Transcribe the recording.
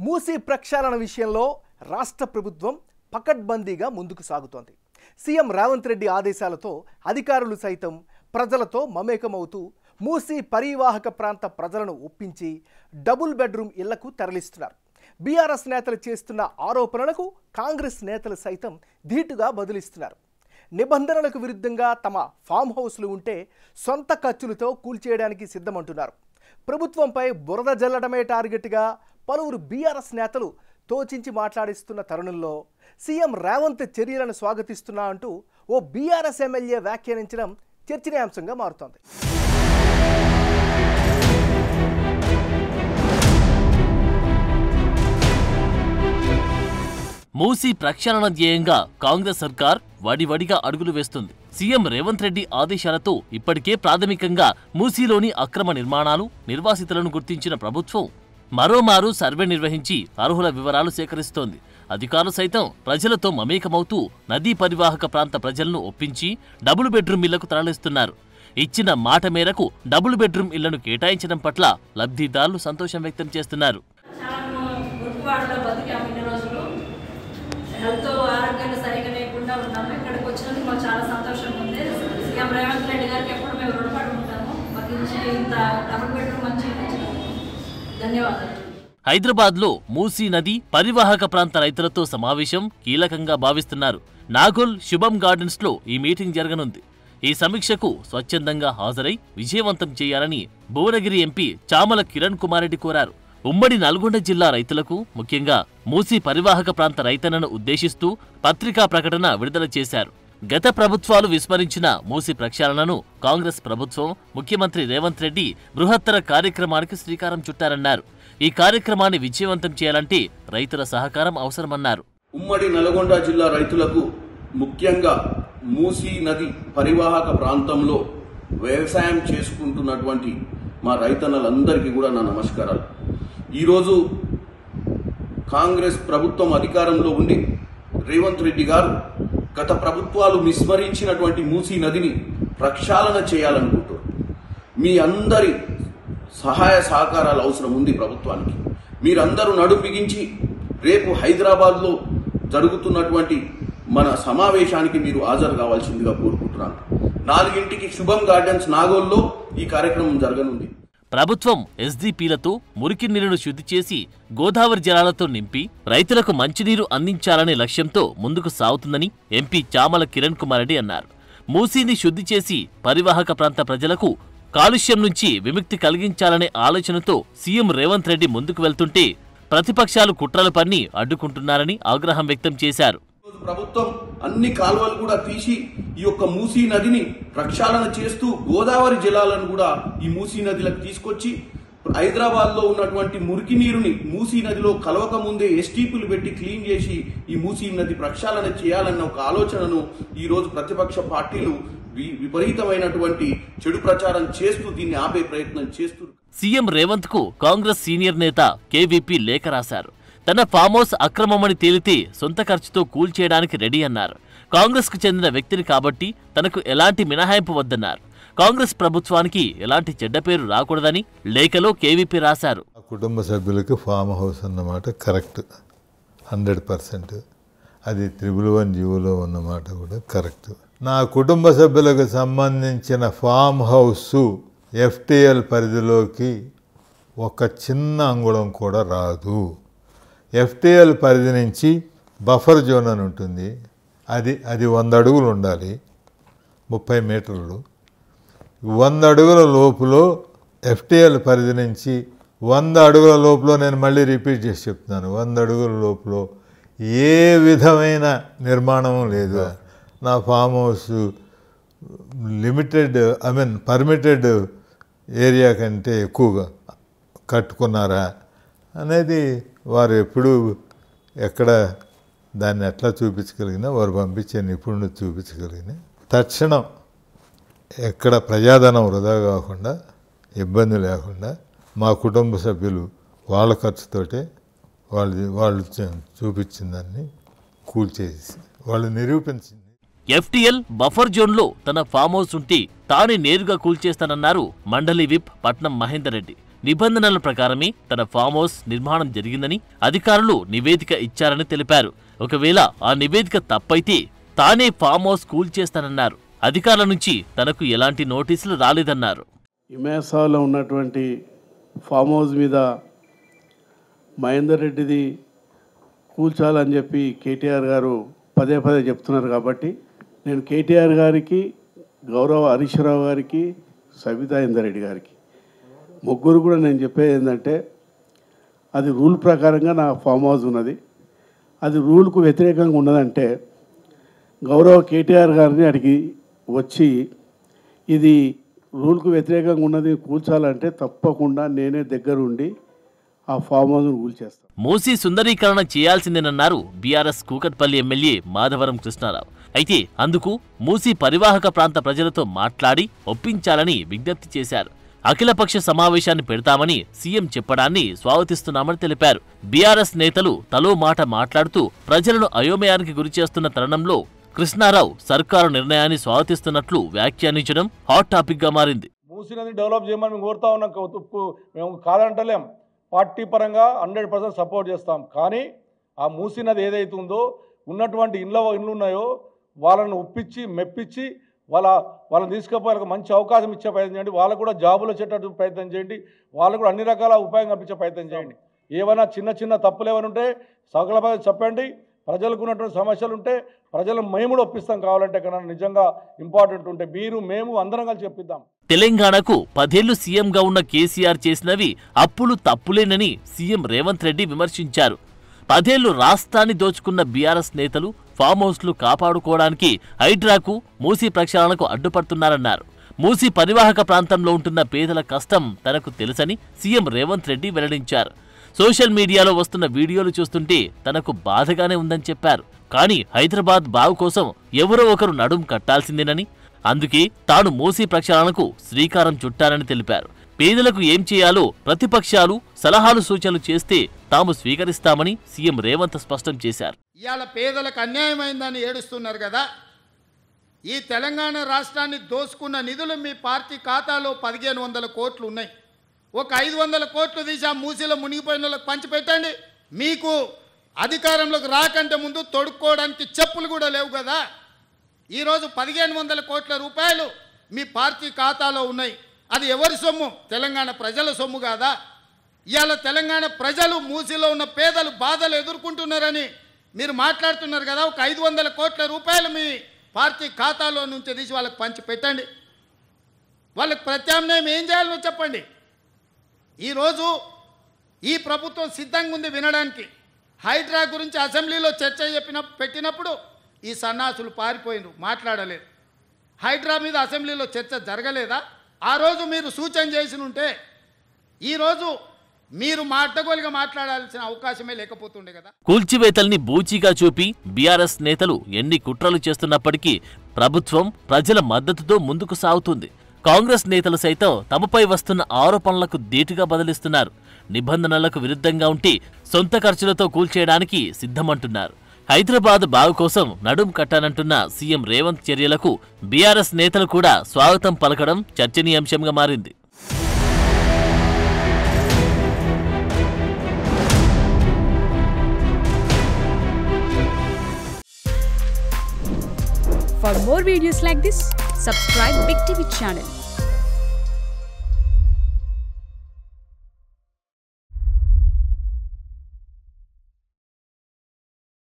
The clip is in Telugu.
మూసీ ప్రక్షాళన విషయంలో రాష్ట్ర ప్రభుత్వం పకడ్బందీగా ముందుకు సాగుతోంది. సీఎం రేవంత్ రెడ్డి ఆదేశాలతో అధికారులు సైతం ప్రజలతో మమేకమవుతూ మూసీ పరివాహక ప్రాంత ప్రజలను ఒప్పించి డబుల్ బెడ్రూమ్ ఇళ్లకు తరలిస్తున్నారు. బీఆర్ఎస్ నేతలు చేస్తున్న ఆరోపణలకు కాంగ్రెస్ నేతలు సైతం ధీటుగా బదులిస్తున్నారు. నిబంధనలకు విరుద్ధంగా తమ ఫామ్ హౌస్లు ఉంటే సొంత ఖర్చులతో కూల్చేయడానికి సిద్ధమంటున్నారు. ప్రభుత్వంపై బురద జల్లడమే టార్గెట్గా పలువురు బీఆర్ఎస్ నేతలు తోచించి మాట్లాడిస్తున్న తరుణంలో సీఎం రేవంత్ చర్యలను స్వాగతిస్తున్నా అంటూ ఓ బీఆర్ఎస్ ఎమ్మెల్యే వ్యాఖ్యానించడం చర్చనీయాంశంగా మారుతోంది. మూసీ ప్రక్షాళన ధ్యేయంగా కాంగ్రెస్ సర్కార్ వడివడిగా అడుగులు వేస్తుంది. సీఎం రేవంత్ రెడ్డి ఆదేశాలతో ఇప్పటికే ప్రాథమికంగా మూసీలోని అక్రమ నిర్మాణాలు, నిర్వాసితులను గుర్తించిన ప్రభుత్వం మరోమారు సర్వే నిర్వహించి అర్హుల వివరాలు సేకరిస్తోంది. అధికారులు సైతం ప్రజలతో మమేకమవుతూ నదీ పరివాహక ప్రాంత ప్రజలను ఒప్పించి డబుల్ బెడ్రూమ్ ఇళ్లకు తరలిస్తున్నారు. ఇచ్చిన మాట మేరకు డబుల్ బెడ్రూమ్ ఇళ్లను కేటాయించడం పట్ల లబ్ధిదారులు సంతోషం వ్యక్తం చేస్తున్నారు. హెల్త్ ఆరోగ్యాలు సరిగా లేకుండా ఉన్నాము. ఇక్కడికి వచ్చినందుకు మాకు చాలా సంతోషంగా ఉంది. సీఎం రేవంత్ రెడ్డి గారికి ఎప్పుడు మేము రుణపడి ఉంటాము. మాకు ఇచ్చే ఇంత డబుల్ బెడ్రూమ్ మంచి ధన్యవాదాలు. హైదరాబాద్లో మూసీ నది పరివాహక ప్రాంత రైతులతో సమావేశం కీలకంగా భావిస్తున్నారు. నాగోల్ శుభం గార్డెన్స్లో ఈ మీటింగ్ జరగనుంది. ఈ సమీక్షకు స్వచ్ఛందంగా హాజరై విజయవంతం చేయాలని భువనగిరి ఎంపీ చామల కిరణ్ కుమార్ రెడ్డి కోరారు. ఉమ్మడి నల్గొండ జిల్లా రైతులకు, ముఖ్యంగా మూసీ పరివాహక ప్రాంత రైతన్నను ఉద్దేశిస్తూ పత్రికా ప్రకటన విడుదల చేశారు. గత ప్రభుత్వాలు విస్మరించిన మూసీ ప్రక్షాళనను కాంగ్రెస్ ప్రభుత్వం, ముఖ్యమంత్రి రేవంత్ రెడ్డి బృహత్తర కార్యక్రమానికి శ్రీకారం చుట్టారన్నారు. ఈ కార్యక్రమాన్ని విజయవంతం చేయాలంటే రైతుల సహకారం అవసరమన్నారు. ఉమ్మడి నల్గొండ జిల్లా రైతులకు, ముఖ్యంగా మూసీ నది పరివాహక ప్రాంతంలో వ్యవసాయం చేసుకుంటున్నటువంటి మా రైతన్నలందరికీ కూడా నా నమస్కారాలు. ఈరోజు కాంగ్రెస్ ప్రభుత్వం అధికారంలో ఉండి రేవంత్ రెడ్డి గారు గత ప్రభుత్వాలు విస్మరించినటువంటి మూసీ నదిని ప్రక్షాళన చేయాలనుకుంటారు. మీ అందరి సహాయ సహకారాలు అవసరం ఉంది ప్రభుత్వానికి. మీరందరూ నడుం బిగించి రేపు హైదరాబాద్లో జరుగుతున్నటువంటి మన సమావేశానికి మీరు హాజరు కావాల్సిందిగా కోరుకుంటున్నాను. 4 శుభం గార్డెన్స్ నాగోల్లో ఈ కార్యక్రమం జరగనుంది. ప్రభుత్వం ఎస్డీపీలతో మురికి నీరును శుద్ధి చేసి గోదావరి జలాలతో నింపి రైతులకు మంచినీరు అందించాలనే లక్ష్యంతో ముందుకు సాగుతుందని ఎంపీ చామల కిరణ్ కుమార్ రెడ్డి అన్నారు. మూసీని శుద్ధి చేసి పరివాహక ప్రాంత ప్రజలకు కాలుష్యం నుంచి విముక్తి కలిగించాలనే ఆలోచనతో సీఎం రేవంత్ రెడ్డి ముందుకు వెళ్తుంటే ప్రతిపక్షాలు కుట్రలు పన్ని అడ్డుకుంటున్నారని ఆగ్రహం వ్యక్తం చేశారు. ప్రభుత్వం అన్ని కాలువలు కూడా తీసి ఈ యొక్క మూసీ నదిని ప్రక్షాళన చేస్తూ గోదావరి జలాలను కూడా ఈ మూసీ నదిలకు తీసుకొచ్చి హైదరాబాద్ లో ఉన్నటువంటి మురికి నీరుని మూసీ నదిలో కలవక ముందే ఎస్టీపీలు పెట్టి క్లీన్ చేసి ఈ మూసీ నది ప్రక్షాళన చేయాలన్న ఒక ఆలోచనను ఈ రోజు ప్రతిపక్ష పార్టీలు విపరీతమైనటువంటి చెడు ప్రచారం చేస్తూ దీన్ని ఆపే ప్రయత్నం చేస్తున్నారు. సీఎం రేవంత్ కు కాంగ్రెస్ సీనియర్ నేత కేవీపీ లేఖ రాశారు. తన ఫామ్ హౌస్ అక్రమమని తేలితే సొంత ఖర్చుతో కూల్చేయడానికి రెడీ అన్నారు. కాంగ్రెస్ కు చెందిన వ్యక్తిని కాబట్టి తనకు ఎలాంటి మినహాయింపు వద్దన్నారు. కాంగ్రెస్ ప్రభుత్వానికి ఎలాంటి చెడ్డ పేరు రాకూడదని లేఖలో కేవీపీ రాశారు. కుటుంబ సభ్యులకు ఫామ్ హౌస్ అన్నమాట కరెక్ట్, 100%. అది 111 జీవోలో ఉన్నమాట కూడా కరెక్ట్. నా కుటుంబ సభ్యులకు సంబంధించిన ఫామ్ హౌస్ ఎఫ్టీఎల్ పరిధిలోకి ఒక చిన్న అంగుళం కూడా రాదు. ఎఫ్టీఎల్ పరిధి నుంచి బఫర్ జోన్ అని ఉంటుంది. అది 100 అడుగులు ఉండాలి, 30 మీటర్లు. 100 అడుగుల లోపులో ఎఫ్టీఎల్ పరిధి నుంచి 100 అడుగుల లోపల, నేను మళ్ళీ రిపీట్ చేసి చెప్తున్నాను, 100 అడుగుల లోపల ఏ విధమైన నిర్మాణం లేదు. నా farm house limited permitted area కంటే ఎక్కువగా కట్టుకున్నారా అనేది వారు ఎప్పుడు ఎక్కడ దాన్ని ఎట్లా చూపించగలిగినా వారు పంపించే నిపుణులు చూపించగలిగిన తక్షణం ఎక్కడ ప్రజాధనం వృధా కాకుండా, ఇబ్బంది లేకుండా మా కుటుంబ సభ్యులు వాళ్ళ ఖర్చుతోటే వాళ్ళు చూపించిన దాన్ని కూల్చేసి వాళ్ళు నిరూపించింది. ఎఫ్టీఎల్ బఫర్ జోన్లో తన ఫామ్ హౌస్ ఉంటే తానే నేరుగా కూల్చేస్తానన్నారు మండలి విప్ పట్నం మహేందర్ రెడ్డి. నిబంధనల ప్రకారమే తన ఫామ్ హౌస్ నిర్మాణం జరిగిందని అధికారులు నివేదిక ఇచ్చారని తెలిపారు. ఒకవేళ ఆ నివేదిక తప్పైతే తానే ఫామ్ హౌస్ కూల్చేస్తానన్నారు. అధికారుల నుంచి తనకు ఎలాంటి నోటీసులు రాలేదన్నారు. ఇమేసాలో ఉన్నటువంటి ఫామ్ హౌస్ మీద మహేందర్ రెడ్డిది కూల్చాలని చెప్పి కేటీఆర్ గారు పదే పదే చెప్తున్నారు. కాబట్టి నేను కేటీఆర్ గారికి, గౌరవ హరీష్ రావు గారికి, సబితా ఇందర్ గారికి ముగ్గురు కూడా నేను చెప్పేది ఏంటంటే, అది రూల్ ప్రకారంగా నా ఫామ్ హౌస్ ఉన్నది. అది రూల్కు వ్యతిరేకంగా ఉన్నదంటే గౌరవ కేటీఆర్ గారిని అడిగి వచ్చి ఇది రూల్కు వ్యతిరేకంగా ఉన్నది కూల్చాలంటే తప్పకుండా నేనే దగ్గరుండి ఆ ఫామ్ హౌస్ను కూల్చేస్తాను. మూసీ సుందరీకరణ చేయాల్సిందేనన్నారు బీఆర్ఎస్ కూకట్పల్లి ఎమ్మెల్యే మాధవరం కృష్ణారావు. అయితే అందుకు మూసీ పరివాహక ప్రాంత ప్రజలతో మాట్లాడి ఒప్పించాలని విజ్ఞప్తి చేశారు. అఖిలపక్ష సమావేశాన్ని పెడతామని సీఎం చెప్పడాన్ని స్వాగతిస్తున్నామని తెలిపారు. బీఆర్ఎస్ నేతలు తలో మాట మాట్లాడుతూ ప్రజలను అయోమయానికి గురిచేస్తున్న తరుణంలో కృష్ణారావు సర్కారు నిర్ణయాన్ని స్వాగతిస్తున్నట్లు వ్యాఖ్యానించడం హాట్ టాపిక్ గా మారింది. మూసీ నది డెవలప్ చేయమని మేము కోరుతా ఉన్నాం. మేము కాదంటలేం, పార్టీ పరంగా 100% సపోర్ట్ చేస్తాం. కానీ ఆ మూసీ నది ఏదైతే ఉందో ఉన్నటువంటి ఇండ్లు ఉన్నాయో వాళ్ళని ఒప్పించి మెప్పించి వాళ్ళని తీసుకుపోయి వాళ్ళకి మంచి అవకాశం ఇచ్చే ప్రయత్నం చేయండి. వాళ్ళకు కూడా జాబులు వచ్చేటట్టు ప్రయత్నం చేయండి. వాళ్ళకు కూడా అన్ని రకాల ఉపాయం కల్పించే ప్రయత్నం చేయండి. ఏమైనా చిన్న చిన్న తప్పులు ఏమైనా ఉంటే సకల చెప్పండి. ప్రజలకు ఉన్నటువంటి సమస్యలు ఉంటే ప్రజలను మేము కూడా ఒప్పిస్తాం. కావాలంటే కన్నా నిజంగా ఇంపార్టెంట్ ఉంటే మేము అందరం కలిసి చెప్పిద్దాం. తెలంగాణకు 10 ఏళ్లు సీఎంగా ఉన్న కేసీఆర్ చేసినవి అప్పులు తప్పులేనని సీఎం రేవంత్ రెడ్డి విమర్శించారు. 10 ఏళ్లు రాష్ట్రాన్ని దోచుకున్న బీఆర్ఎస్ నేతలు ఫామ్ హౌస్లు కాపాడుకోవడానికి హైడ్రాకు, మూసీ ప్రక్షాళనకు అడ్డుపడుతున్నారన్నారు. మూసీ పరివాహక ప్రాంతంలో ఉంటున్న పేదల కష్టం తనకు తెలుసని సీఎం రేవంత్ రెడ్డి వెల్లడించారు. సోషల్ మీడియాలో వస్తున్న వీడియోలు చూస్తుంటే తనకు బాధగానే ఉందని చెప్పారు. కానీ హైదరాబాద్ బావు కోసం ఎవరో ఒకరు నడుం కట్టాల్సిందేనని, అందుకే తాను మూసీ ప్రక్షాళనకు శ్రీకారం చుట్టారని తెలిపారు. పేదలకు ఏం చేయాలో ప్రతిపక్షాలు సలహాలు సూచనలు చేస్తే తాము స్వీకరిస్తామని సీఎం రేవంత్ స్పష్టం చేశారు. ఇవాళ పేదలకు అన్యాయమైందని ఏడుస్తున్నారు కదా. ఈ తెలంగాణ రాష్ట్రాన్ని దోసుకున్న నిధులు మీ పార్టీ ఖాతాలో 1500 కోట్లు ఉన్నాయి. ఒక 500 కోట్లు తీసి ఆ మూసీలో మునిగిపోయిన వాళ్ళకి పంచిపెట్టండి. మీకు అధికారంలోకి రాకంటే ముందు తొడుక్కోవడానికి చెప్పులు కూడా లేవు కదా. ఈరోజు 1500 కోట్ల రూపాయలు మీ పార్టీ ఖాతాలో ఉన్నాయి. అది ఎవరి సొమ్ము? తెలంగాణ ప్రజల సొమ్ము కాదా? ఇవాళ తెలంగాణ ప్రజలు మూసీలో ఉన్న పేదలు బాధలు ఎదుర్కొంటున్నారని మీరు మాట్లాడుతున్నారు కదా. ఒక 500 కోట్ల రూపాయలు మీ పార్టీ ఖాతాలో నుంచి తీసి వాళ్ళకి పంచి పెట్టండి. వాళ్ళకి ప్రత్యామ్నాయం ఏం చేయాలో చెప్పండి. ఈరోజు ఈ ప్రభుత్వం సిద్ధంగా ఉంది వినడానికి. హైడ్రా గురించి అసెంబ్లీలో చర్చ పెట్టినప్పుడు ఈ సన్నాసులు పారిపోయినారు, మాట్లాడలేదు. హైడ్రా మీద అసెంబ్లీలో చర్చ జరగలేదా? ఆ రోజు మీరు సూచన చేసి ఉంటే ఈరోజు మీరు మాటగోలుగా మాట్లాడాల్సిన అవకాశమే లేకపోతుండే కదా. కూల్చివేతల్ని బూచీగా చూపి బీఆర్ఎస్ నేతలు ఎన్ని కుట్రలు చేస్తున్నప్పటికీ ప్రభుత్వం ప్రజల మద్దతుతో ముందుకు సాగుతుంది. కాంగ్రెస్ నేతలు సైతం తమపై వస్తున్న ఆరోపణలకు ధీటుగా బదిలిస్తున్నారు. నిబంధనలకు విరుద్ధంగా ఉంటే సొంత ఖర్చులతో కూల్చేయడానికి సిద్ధమంటున్నారు. హైదరాబాద్ బాగు కోసం నడుం కట్టానంటున్న సీఎం రేవంత్ చర్యలకు బీఆర్ఎస్ నేతలు కూడా స్వాగతం పలకడం చర్చనీయాంశంగా మారింది. For more videos like this, subscribe Big TV channel.